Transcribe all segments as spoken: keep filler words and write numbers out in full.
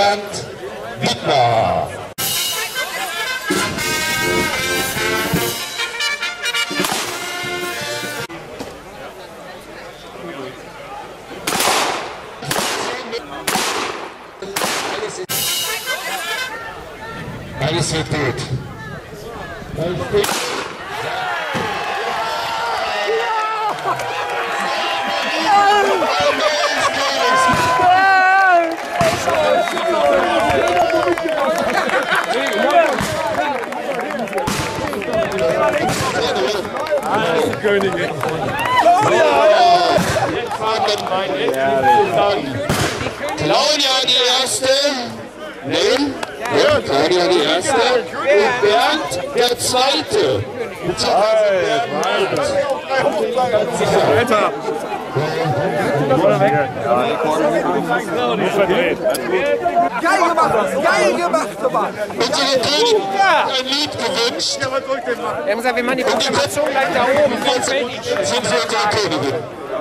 Bernd Wittmer. Alles wird gut. Königin. Claudia die Erste. Nein. Ja, Claudia die Erste. Und Bernd der Zweite. Alter. Geil gemacht, geil gemacht, Mann! Unsere Königin hat ein Lied gewünscht. Wir haben gesagt, wir machen die Proklamation gleich da oben. Sind für unsere Königin.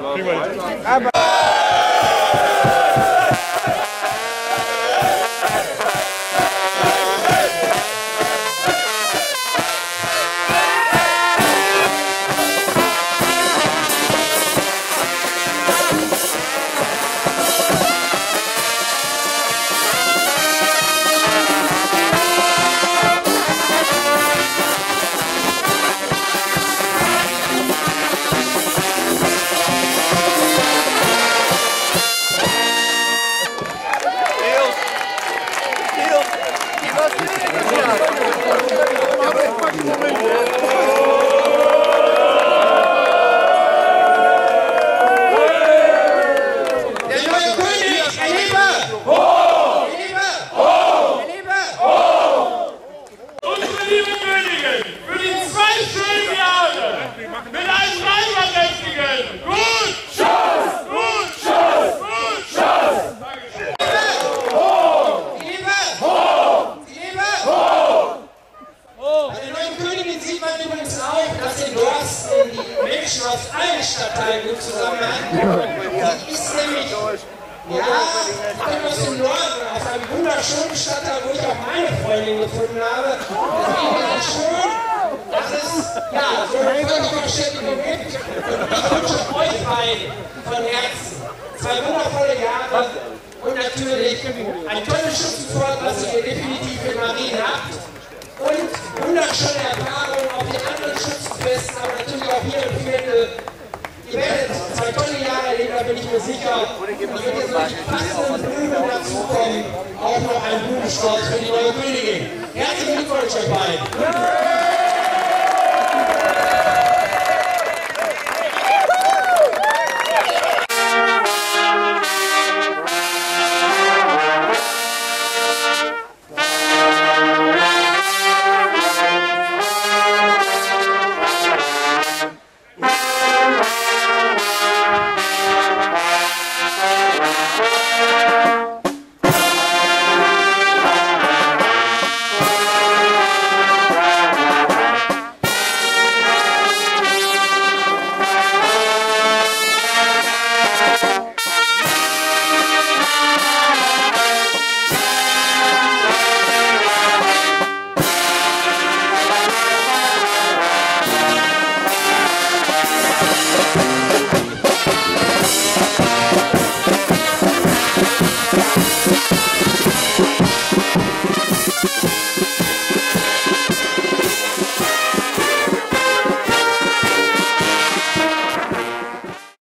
Aus allen Stadtteilen gut zusammenhalten. Die ist nämlich, ja, aus dem Norden, aus einem wunderschönen Stadtteil, wo ich auch meine Freundin gefunden habe. Deswegen ist es schön, dass es, ja, so eine Völkerverständigung gibt. Und ich wünsche euch beiden von Herzen zwei wundervolle Jahre und natürlich ein tolles Schützenfort, was ihr definitiv in Marien habt. Und wunderschöne Erfahrungen auf den anderen Schützenfesten, aber natürlich auch hier im Viertel. Ihr werdet zwei tolle Jahre erleben, da bin ich mir sicher. Und wenn ihr solche passenden Blumen dazukommen, auch noch ein Blumenstrauß für die neue Königin. Herzlichen Glückwunsch euch beiden!